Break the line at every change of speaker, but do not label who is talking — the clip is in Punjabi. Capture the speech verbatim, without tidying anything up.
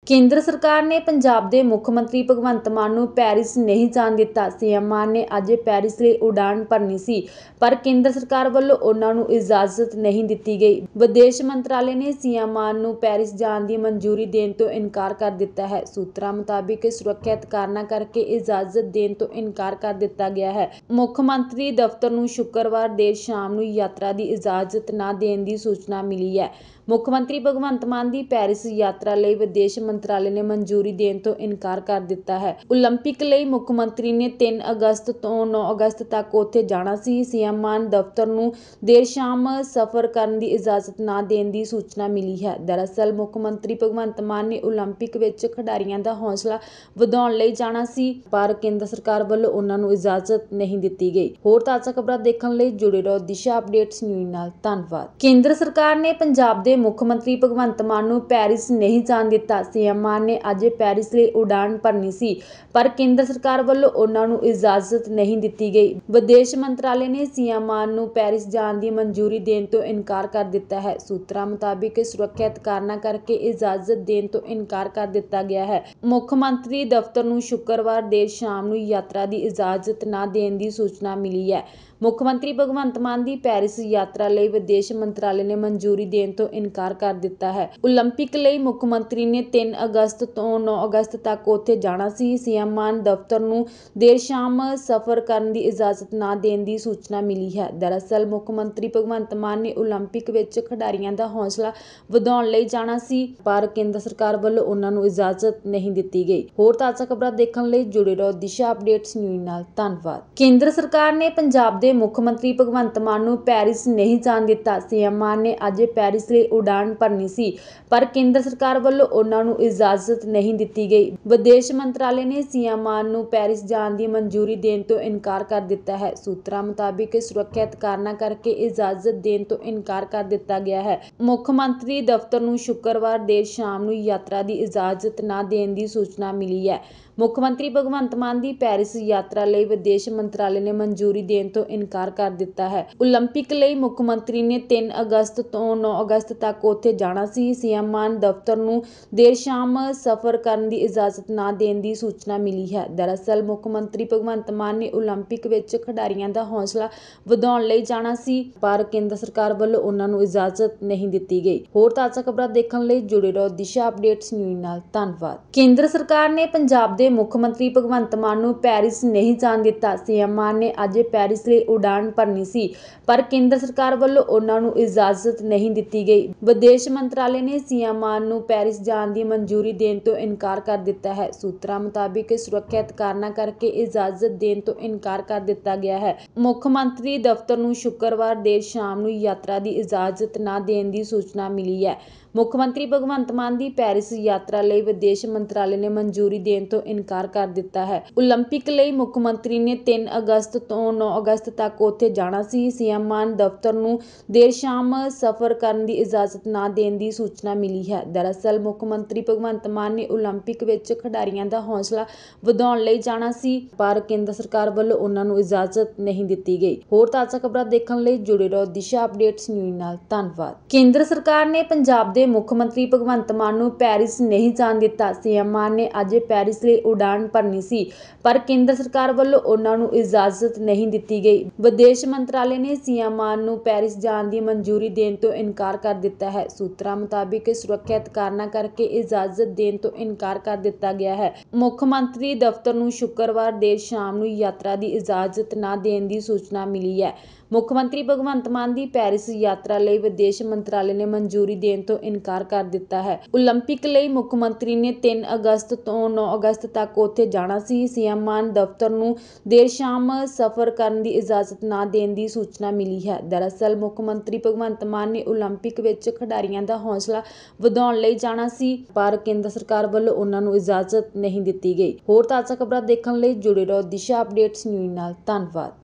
ਕੇਂਦਰ ਸਰਕਾਰ ਨੇ ਪੰਜਾਬ ਦੇ ਮੁੱਖ ਮੰਤਰੀ ਭਗਵੰਤ ਮਾਨ ਨੂੰ ਪੈਰਿਸ ਨਹੀਂ ਜਾਣ ਦਿੱਤਾ। ਸੀਐਮ ਮਾਨ ਨੇ ਅੱਜ ਪੈਰਿਸ ਲਈ ਉਡਾਣ ਭਰਨੀ ਸੀ, ਪਰ ਕੇਂਦਰ ਸਰਕਾਰ ਵੱਲੋਂ ਉਹਨਾਂ ਨੂੰ ਇਜਾਜ਼ਤ ਨਹੀਂ ਦਿੱਤੀ ਗਈ। ਵਿਦੇਸ਼ ਮੰਤਰਾਲੇ ਨੇ ਸੀਐਮ ਮਾਨ ਨੂੰ ਪੈਰਿਸ ਜਾਣ ਦੀ ਮਨਜ਼ੂਰੀ ਦੇਣ ਤੋਂ ਇਨਕਾਰ ਕਰ ਦਿੱਤਾ ਹੈ। ਸੂਤਰਾਂ ਮੁਤਾਬਿਕ ਸੁਰੱਖਿਅਤ ਕਾਰਨਾਂ ਕਰਕੇ ਇਜਾਜ਼ਤ ਦੇਣ ਤੋਂ ਇਨਕਾਰ ਕਰ ਦਿੱਤਾ ਗਿਆ ਹੈ। ਮੁੱਖ ਮੰਤਰੀ ਦਫ਼ਤਰ ਨੂੰ ਸ਼ੁੱਕਰਵਾਰ ਦੇਰ ਸ਼ਾਮ ਨੂੰ ਯਾਤਰਾ ਦੀ ਇਜਾਜ਼ਤ ਨਾ ਦੇਣ ਦੀ ਸੂਚਨਾ ਮਿਲੀ ਹੈ। ਮੁੱਖ ਮੰਤਰੀ ਭਗਵੰਤ ਮਾਨ ਦੀ ਪੈਰਿਸ ਯਾਤਰਾ ਲਈ ਵਿਦੇਸ਼ ਮੰਤਰਾਲੇ ਨੇ ਮਨਜ਼ੂਰੀ ਦੇਣ ਤੋਂ ਇਨਕਾਰ ਕਰ ਦਿੱਤਾ ਹੈ। ਓਲੰਪਿਕ ਲਈ ਮੁੱਖ ਮੰਤਰੀ ਨੇ ਤਿੰਨ ਅਗਸਤ ਤੋਂ ਨੌਂ ਅਗਸਤ ਤੱਕ ਉੱਥੇ ਜਾਣਾ ਸੀ। ਸੀਐਮ ਮਾਨ ਦਫ਼ਤਰ ਨੂੰ ਦੇਰ ਸ਼ਾਮ ਸਫ਼ਰ ਕਰਨ ਦੀ ਇਜਾਜ਼ਤ ਨਾ ਦੇਣ ਦੀ ਸੂਚਨਾ ਮਿਲੀ ਹੈ। ਦਰਅਸਲ ਮੁੱਖ ਮੰਤਰੀ ਭਗਵੰਤ ਮਾਨ ਨੇ ਓਲੰਪਿਕ ਵਿੱਚ ਖਿਡਾਰੀਆਂ ਦਾ ਹੌਸਲਾ ਵਧਾਉਣ ਲਈ ਜਾਣਾ ਸੀ, ਪਰ ਕੇਂਦਰ ਸਰਕਾਰ ਵੱਲੋਂ ਉਹਨਾਂ ਨੂੰ ਇਜਾਜ਼ਤ ਨਹੀਂ ਦਿੱਤੀ ਗਈ। ਹੋਰ ਤਾਜ਼ਾ ਖਬਰਾਂ ਦੇਖਣ ਲਈ ਜੁੜੇ ਰਹੋ ਦਿਸ਼ਾ ਅਪਡੇਟਸ ਨਿਊਜ਼ ਨਾਲ। ਧੰਨਵਾਦ। ਕੇਂਦਰ ਸਰਕਾਰ ਨੇ ਪੰਜਾਬ ਦੇ ਮੁੱਖ ਮੰਤਰੀ ਭਗਵੰਤ ਮਾਨ ਨੂੰ ਪੈਰਿਸ ਨਹੀਂ ਜਾਣ ਦਿੱਤਾ। ਸੀਐਮ ਮਾਨ ਨੇ ਅੱਜ ਪੈਰਿਸ ਲਈ ਉਡਾਣ ਭਰਨੀ ਸੀ, ਪਰ ਕੇਂਦਰ ਸਰਕਾਰ ਵੱਲੋਂ ਉਹਨਾਂ ਨੂੰ ਇਜਾਜ਼ਤ ਨਹੀਂ ਦਿੱਤੀ ਗਈ। ਵਿਦੇਸ਼ ਮੰਤਰਾਲੇ ਨੇ ਸੀਐਮ ਮਾਨ ਨੂੰ ਪੈਰਿਸ ਜਾਣ ਦੀ ਮਨਜ਼ੂਰੀ ਦੇਣ ਤੋਂ ਇਨਕਾਰ ਕਰ ਦਿੱਤਾ ਹੈ। ਸੂਤਰਾਂ ਮੁਤਾਬਿਕ ਸੁਰੱਖਿਅਤ ਕਾਰਨਾਂ ਕਰਕੇ ਇਜਾਜ਼ਤ ਦੇਣ ਤੋਂ ਇਨਕਾਰ ਕਰ ਦਿੱਤਾ ਗਿਆ ਹੈ। ਮੁੱਖ ਮੰਤਰੀ ਦਫ਼ਤਰ ਨੂੰ ਸ਼ੁੱਕਰਵਾਰ ਦੇਰ ਸ਼ਾਮ ਨੂੰ ਯਾਤਰਾ ਦੀ ਇਜਾਜ਼ਤ ਨਾ ਦੇਣ ਦੀ ਸੂਚਨਾ ਮਿਲੀ ਹੈ। ਮੁੱਖ ਮੰਤਰੀ ਭਗਵੰਤ ਮਾਨ ਦੀ ਪੈਰਿਸ ਯਾਤਰਾ ਲਈ ਵਿਦੇਸ਼ ਮੰਤਰਾਲੇ ਨੇ ਮਨਜ਼ੂਰੀ ਦੇਣ ਤੋਂ ਇਨਕਾਰ ਕਰ ਦਿੱਤਾ ਹੈ। ਓਲੰਪਿਕ ਲਈ ਮੁੱਖ ਮੰਤਰੀ ਨੇ ਤਿੰਨ ਅਗਸਤ ਤੋਂ ਨੌਂ ਅਗਸਤ ਤੱਕ ਉੱਥੇ ਜਾਣਾ ਸੀ। ਸੀਐਮ ਮਾਨ ਦਫ਼ਤਰ ਨੂੰ ਦੇਰ ਸ਼ਾਮ ਸਫ਼ਰ ਕਰਨ ਦੀ ਇਜਾਜ਼ਤ ਨਾ ਦੇਣ ਦੀ ਸੂਚਨਾ ਮਿਲੀ ਹੈ। ਦਰਅਸਲ ਮੁੱਖ ਮੰਤਰੀ ਭਗਵੰਤ ਮਾਨ ਨੇ ਓਲੰਪਿਕ ਵਿੱਚ ਖਿਡਾਰੀਆਂ ਦਾ ਹੌਸਲਾ ਵਧਾਉਣ ਲਈ ਜਾਣਾ ਸੀ, ਪਰ ਕੇਂਦਰ ਸਰਕਾਰ ਵੱਲੋਂ ਉਹਨਾਂ ਨੂੰ ਇਜਾਜ਼ਤ ਨਹੀਂ ਦਿੱਤੀ ਗਈ। ਹੋਰ ਤਾਜ਼ਾ ਖਬਰਾਂ ਦੇਖਣ ਲਈ ਜੁੜੇ ਰਹੋ ਦਿਸ਼ਾ ਅਪਡੇਟਸ ਨਿਊਜ਼ ਨਾਲ। ਧੰਨਵਾਦ। ਕੇਂਦਰ ਸਰਕਾਰ ਨੇ ਪੰਜਾਬ ਦੇ ਮੁੱਖ ਮੰਤਰੀ ਭਗਵੰਤ ਮਾਨ ਨੂੰ ਪੈਰਿਸ ਨਹੀਂ ਜਾਣ ਦਿੱਤਾ। ਸੀਐਮ ਮਾਨ ਨੇ ਅੱਜ ਪੈਰਿਸ ਲਈ ਉਡਾਣ ਭਰਨੀ ਸੀ, ਪਰ ਕੇਂਦਰ ਸਰਕਾਰ ਵੱਲੋਂ ਉਹਨਾਂ ਨੂੰ ਇਜਾਜ਼ਤ ਨਹੀਂ ਦਿੱਤੀ ਗਈ। ਵਿਦੇਸ਼ ਮੰਤਰਾਲੇ ਨੇ ਸੀਐਮ ਮਾਨ ਨੂੰ ਪੈਰਿਸ ਜਾਣ ਦੀ ਮਨਜ਼ੂਰੀ ਦੇਣ ਤੋਂ ਇਨਕਾਰ ਕਰ ਦਿੱਤਾ ਹੈ। ਸੂਤਰਾਂ ਮੁਤਾਬਿਕ ਸੁਰੱਖਿਅਤ ਕਾਰਨਾਂ ਕਰਕੇ ਇਜਾਜ਼ਤ ਦੇਣ ਤੋਂ ਇਨਕਾਰ ਕਰ ਦਿੱਤਾ ਗਿਆ ਹੈ। ਮੁੱਖ ਮੰਤਰੀ ਦਫ਼ਤਰ ਨੂੰ ਸ਼ੁੱਕਰਵਾਰ ਦੇਰ ਸ਼ਾਮ ਨੂੰ ਯਾਤਰਾ ਦੀ ਇਜਾਜ਼ਤ ਨਾ ਦੇਣ ਦੀ ਸੂਚਨਾ ਮਿਲੀ ਹੈ। ਮੁੱਖ ਮੰਤਰੀ ਭਗਵੰਤ ਮਾਨ ਦੀ ਪੈਰਿਸ ਯਾਤਰਾ ਲਈ ਵਿਦੇਸ਼ ਮੰਤਰਾਲੇ ਨੇ ਮਨਜ਼ੂਰੀ ਦੇਣ ਤੋਂ ਇਨਕਾਰ ਕਰ ਦਿੱਤਾ ਹੈ। ਓਲੰਪਿਕ ਲਈ ਮੁੱਖ ਮੰਤਰੀ ਨੇ ਤਿੰਨ ਅਗਸਤ ਤੋਂ ਨੌਂ ਅਗਸਤ ਤੱਕ ਉੱਥੇ ਜਾਣਾ ਸੀ। ਸੀਐਮ ਮਾਨ ਦਫ਼ਤਰ ਨੂੰ ਦੇਰ ਸ਼ਾਮ ਸਫ਼ਰ ਕਰਨ ਦੀ ਇਜਾਜ਼ਤ ਨਾ ਦੇਣ ਦੀ ਸੂਚਨਾ ਮਿਲੀ ਹੈ। ਦਰਅਸਲ ਮੁੱਖ ਮੰਤਰੀ ਭਗਵੰਤ ਮਾਨ ਨੇ ਓਲੰਪਿਕ ਵਿੱਚ ਖਿਡਾਰੀਆਂ ਦਾ ਹੌਸਲਾ ਵਧਾਉਣ ਲਈ ਜਾਣਾ ਸੀ, ਪਰ ਕੇਂਦਰ ਸਰਕਾਰ ਵੱਲੋਂ ਉਹਨਾਂ ਨੂੰ ਇਜਾਜ਼ਤ ਨਹੀਂ ਦਿੱਤੀ ਗਈ। ਹੋਰ ਤਾਜ਼ਾ ਖਬਰਾਂ ਦੇਖਣ ਲਈ ਜੁੜੇ ਰਹੋ ਦਿਸ਼ਾ ਅਪਡੇਟਸ ਨਿਊਜ਼ ਨਾਲ। ਧੰਨਵਾਦ। ਕੇਂਦਰ ਸਰਕਾਰ ਨੇ ਪੰਜਾਬ ਦੇ ਮੁੱਖ ਮੰਤਰੀ ਭਗਵੰਤ ਮਾਨ ਨੂੰ ਪੈਰਿਸ ਨਹੀਂ ਜਾਣ ਦਿੱਤਾ। ਸੀਐਮ ਮਾਨ ਨੇ ਅੱਜ ਪੈਰਿਸ ਲਈ ਉਡਾਣ ਭਰਨੀ ਸੀ, ਪਰ ਕੇਂਦਰ ਸਰਕਾਰ ਵੱਲੋਂ ਉਹਨਾਂ ਨੂੰ ਇਜਾਜ਼ਤ ਨਹੀਂ ਦਿੱਤੀ ਗਈ। ਵਿਦੇਸ਼ ਮੰਤਰਾਲੇ ਨੇ ਸੀਐਮ ਮਾਨ ਨੂੰ ਪੈਰਿਸ ਜਾਣ ਦੀ ਮਨਜ਼ੂਰੀ ਦੇਣ ਤੋਂ ਇਨਕਾਰ ਕਰ ਦਿੱਤਾ ਹੈ। ਸੂਤਰਾਂ ਮੁਤਾਬਿਕ ਸੁਰੱਖਿਅਤ ਕਾਰਨਾਂ ਕਰਕੇ ਇਜਾਜ਼ਤ ਦੇਣ ਤੋਂ ਇਨਕਾਰ ਕਰ ਦਿੱਤਾ ਗਿਆ ਹੈ। ਮੁੱਖ ਮੰਤਰੀ ਦਫ਼ਤਰ ਨੂੰ ਸ਼ੁੱਕਰਵਾਰ ਦੇਰ ਸ਼ਾਮ ਨੂੰ ਯਾਤਰਾ ਦੀ ਇਜਾਜ਼ਤ ਨਾ ਦੇਣ ਦੀ ਸੂਚਨਾ ਮਿਲੀ ਹੈ। ਮੁੱਖ ਮੰਤਰੀ ਭਗਵੰਤ ਮਾਨ ਦੀ ਪੈਰਿਸ ਯਾਤਰਾ ਲਈ ਵਿਦੇਸ਼ ਮੰਤਰਾਲੇ ਨੇ ਮਨਜ਼ੂਰੀ ਦੇਣ ਤੋਂ ਇਨਕਾਰ ਕਰ ਦਿੱਤਾ ਹੈ। ਓਲੰਪਿਕ ਲਈ ਮੁੱਖ ਮੰਤਰੀ ਨੇ ਤਿੰਨ ਅਗਸਤ ਤੋਂ ਨੌਂ ਅਗਸਤ ਤੱਕ ਉੱਥੇ ਜਾਣਾ ਸੀ। ਸੀਐਮ ਮਾਨ ਦਫ਼ਤਰ ਨੂੰ ਦੇਰ ਸ਼ਾਮ ਸਫ਼ਰ ਕਰਨ ਦੀ ਇਜਾਜ਼ਤ ਨਾ ਦੇਣ ਦੀ ਸੂਚਨਾ ਮਿਲੀ ਹੈ। ਦਰਅਸਲ ਮੁੱਖ ਮੰਤਰੀ ਭਗਵੰਤ ਮਾਨ ਨੇ ਓਲੰਪਿਕ ਵਿੱਚ ਖਿਡਾਰੀਆਂ ਦਾ ਹੌਸਲਾ ਵਧਾਉਣ ਲਈ ਜਾਣਾ ਸੀ, ਪਰ ਕੇਂਦਰ ਸਰਕਾਰ ਵੱਲੋਂ ਉਹਨਾਂ ਨੂੰ ਇਜਾਜ਼ਤ ਨਹੀਂ ਦਿੱਤੀ ਗਈ। ਹੋਰ ਤਾਜ਼ਾ ਖਬਰਾਂ ਦੇਖਣ ਲਈ ਜੁੜੇ ਰਹੋ ਦਿਸ਼ਾ ਅਪਡੇਟਸ ਨਿਊਜ਼ ਨਾਲ। ਧੰਨਵਾਦ। ਕੇਂਦਰ ਸਰਕਾਰ ਨੇ ਪੰਜਾਬ ਦੇ ਮੁੱਖ ਮੰਤਰੀ ਭਗਵੰਤ ਮਾਨ ਨੂੰ ਪੈਰਿਸ ਨਹੀਂ ਜਾਣ ਦਿੱਤਾ। ਸੀਐਮ ਮਾਨ ਨੇ ਅੱਜ ਪੈਰਿਸ ਲਈ ਉਡਾਣ ਭਰਨੀ ਸੀ, ਪਰ ਕੇਂਦਰ ਸਰਕਾਰ ਵੱਲੋਂ ਉਹਨਾਂ ਨੂੰ ਇਜਾਜ਼ਤ ਨਹੀਂ ਦਿੱਤੀ ਗਈ। ਵਿਦੇਸ਼ ਮੰਤਰਾਲੇ ਨੇ ਸੀਐਮ ਮਾਨ ਨੂੰ ਪੈਰਿਸ ਜਾਣ ਦੀ ਮਨਜ਼ੂਰੀ ਦੇਣ ਤੋਂ ਇਨਕਾਰ ਕਰ ਦਿੱਤਾ ਹੈ। ਸੂਤਰਾਂ ਮੁਤਾਬਿਕ ਸੁਰੱਖਿਅਤ ਕਾਰਨਾਂ ਕਰਕੇ ਇਜਾਜ਼ਤ ਦੇਣ ਤੋਂ ਇਨਕਾਰ ਕਰ ਦਿੱਤਾ ਗਿਆ ਹੈ। ਮੁੱਖ ਮੰਤਰੀ ਦਫ਼ਤਰ ਨੂੰ ਸ਼ੁੱਕਰਵਾਰ ਦੇਰ ਸ਼ਾਮ ਨੂੰ ਯਾਤਰਾ ਦੀ ਇਜਾਜ਼ਤ ਨਾ ਦੇਣ ਦੀ ਸੂਚਨਾ ਮਿਲੀ ਹੈ। ਮੁੱਖ ਮੰਤਰੀ ਭਗਵੰਤ ਮਾਨ ਦੀ ਪੈਰਿਸ ਯਾਤਰਾ ਲਈ ਵਿਦੇਸ਼ ਮੰਤਰਾਲੇ ਨੇ ਮਨਜ਼ੂਰੀ ਦੇਣ ਤੋਂ ਇਨਕਾਰ ਕਰ ਦਿੱਤਾ ਹੈ। ਓਲੰਪਿਕ ਲਈ ਮੁੱਖ ਮੰਤਰੀ ਨੇ ਤਿੰਨ ਅਗਸਤ ਤੋਂ ਨੌਂ ਅਗਸਤ ਤੱਕ ਉੱਥੇ ਜਾਣਾ ਸੀ। ਸੀਐਮ ਮਾਨ ਦਫ਼ਤਰ ਨੂੰ ਦੇਰ ਸ਼ਾਮ ਸਫ਼ਰ ਕਰਨ ਦੀ ਇਜਾਜ਼ਤ ਨਾ ਦੇਣ ਦੀ ਸੂਚਨਾ ਮਿਲੀ ਹੈ। ਦਰਅਸਲ ਮੁੱਖ ਮੰਤਰੀ ਭਗਵੰਤ ਮਾਨ ਨੇ ਓਲੰਪਿਕ ਵਿੱਚ ਖਿਡਾਰੀਆਂ ਦਾ ਹੌਸਲਾ ਵਧਾਉਣ ਲਈ ਜਾਣਾ ਸੀ, ਪਰ ਕੇਂਦਰ ਸਰਕਾਰ ਵੱਲੋਂ ਉਹਨਾਂ ਨੂੰ ਇਜਾਜ਼ਤ ਨਹੀਂ ਦਿੱਤੀ ਗਈ। ਹੋਰ ਤਾਜ਼ਾ ਖਬਰਾਂ ਦੇਖਣ ਲਈ ਜੁੜੇ ਰਹੋ ਦਿਸ਼ਾ ਅਪਡੇਟਸ ਨਿਊਜ਼ ਨਾਲ। ਧੰਨਵਾਦ।